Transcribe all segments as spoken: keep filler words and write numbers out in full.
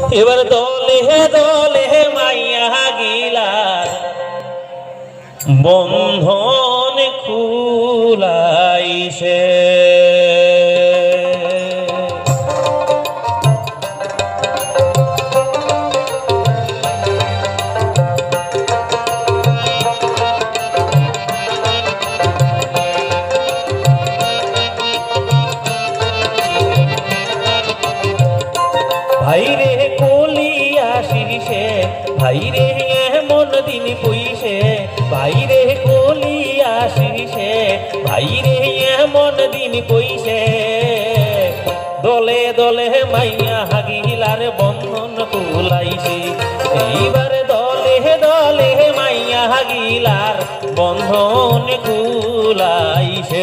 এবার দলে দলে মাইয়া গিলার বন্ধন খুলাইছে। ভাইরে কলিয়া শিরিষে ভাইরে এমন দিন পইছে, ভাইরে কলিয়া শিরিষে ভাইরে এমন দিন পইছে। দলে দলে মাইয়া হাগিলার বন্ধন খুলাইছে, এইবার দলে দলে মাইয়া হাগিলার বন্ধন খুলাইছে।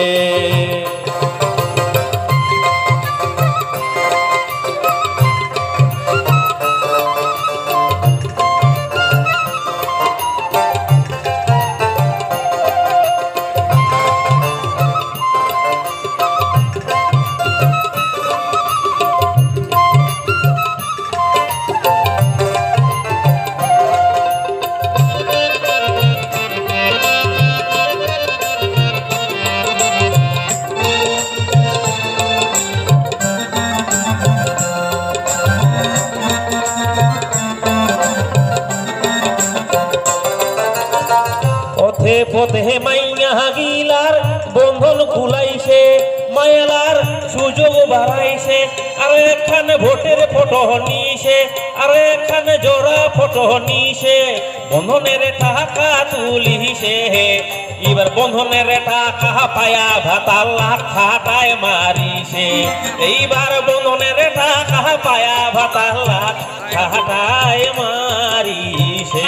পথে পথে মাইয়া গিলার বন্ধন খুলাইছে, মায়ালার সুযোগ বাড়াইছে। আর একখানে ভোটের ফটো নিছে, আর একখানে জোড়া ফটো নিছে, বন্ধনের টাকা তুলিছে। এবার বন্ধনের টাকা পায়া ভাতার লাখ খাটায় মারিছে, এইবার বন্ধনের টাকা পায়া ভাতার লাখ খাটায় মারিছে।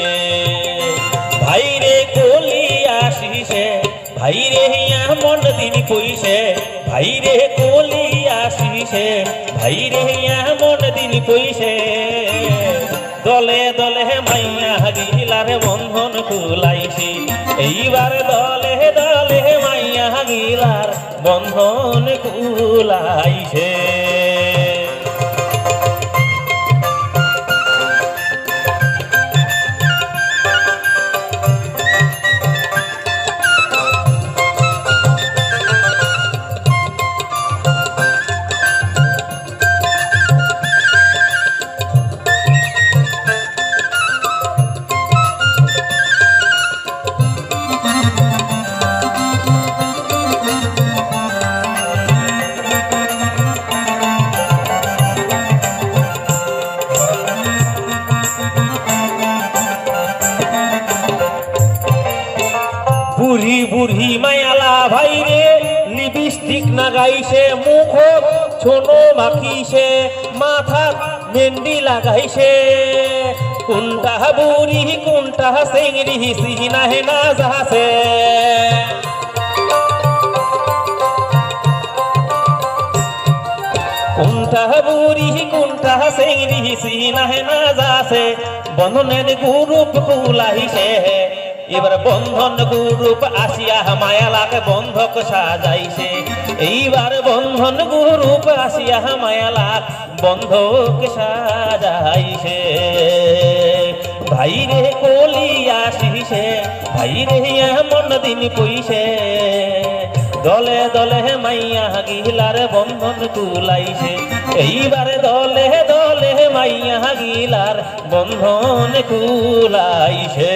ভাইরে কলিয়া শিরিষে ভাইরে এমন দিন কইছে, ভাইরে কলিয়া শিরিষে ভাইরে এমন দিন কইছে। দলে দলে মাইয়া গিলার বন্ধন খুলাইছে, এইবার দলে দলে মাইয়া গিলার বন্ধন খুলাইছে। বুড়ি বুড়ি মায়ালা ভাইরে লিপস্টিক লাগাইছে, মুখ ছোনো মাখিছে, মাথা মেহেন্দি লাগাইছে। কোনটা বুড়ি কোনটা সেংরি সিনা হে না যাছে, কোনটা বুড়ি কোনটা সেংরি সিনা হে না যাছে। বন্ধনের গ্রুপ খুলাইছে, এবার বন্ধন গ্রুপ আসিয়া মায়ালাকে বন্ধক সাজাইছে, এইবার বন্ধন গ্রুপ আসিয়া মায়ালাক বন্ধক সাজাইছে। ভাইরে কলিয়া শিরিষে ভাইরে এমন দিন কইছে, দলে দলে মাইয়া গিলার বন্ধন খুলাইছে, এইবার দলে দলে মাইয়া গিলার বন্ধন খুলাইছে।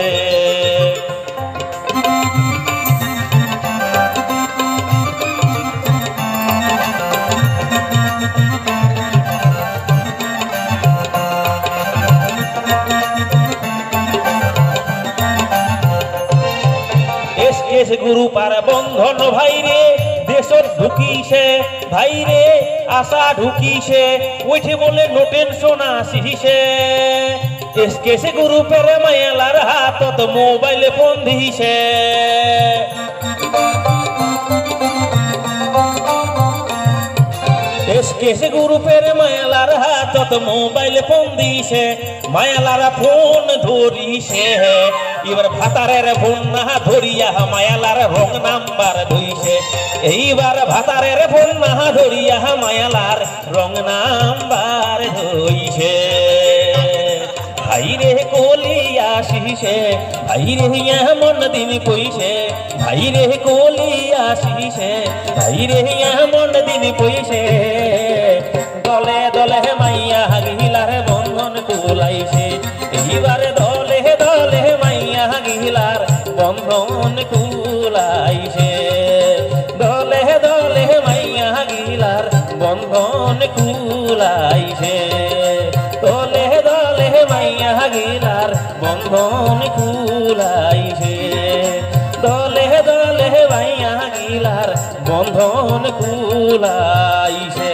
গুরু পার বন্ধন ভাইরে দেশত ঢুকিছে, ভাইরে আশা ঢুকিছে, ওইঠে বলে নো টেনশন আসিছে। এসকেসে গুরু পেরে মায়ালার হাতত মোবাইলে ফোন দিছে, এসকেসে গুরু পেরে মায়ালার হাতত মোবাইলে ফোন দিছে, মায়ালারা ফোন ধরিছে। এবার ভাতারের ফোন না ধরিয়া মায়ালার রং নাম্বার ধইছে, এইবার ভাতারের ফোন না ধরিয়া মায়ালার রং নাম্বার হইছে ভাইরে কলিয়া শিষে ভাইরে এমন দিন কইছে ভাইরে কলিয়া শিষে ভাইরে এমন দিন কইছে দলে দলে মাইয়া গিলার বন্ধন কুলাইছে এইবারে দলে দলে মাইয়া গিলার বন্ধন কুলাইছে দলে দলে মাইয়া গিলার বন্ধন কুলাইছে দলে দলে মাইয়া গিলার বন্ধন কুলাইছে দলে দলে মাইয়া গিলার বন্ধন কুলাইছে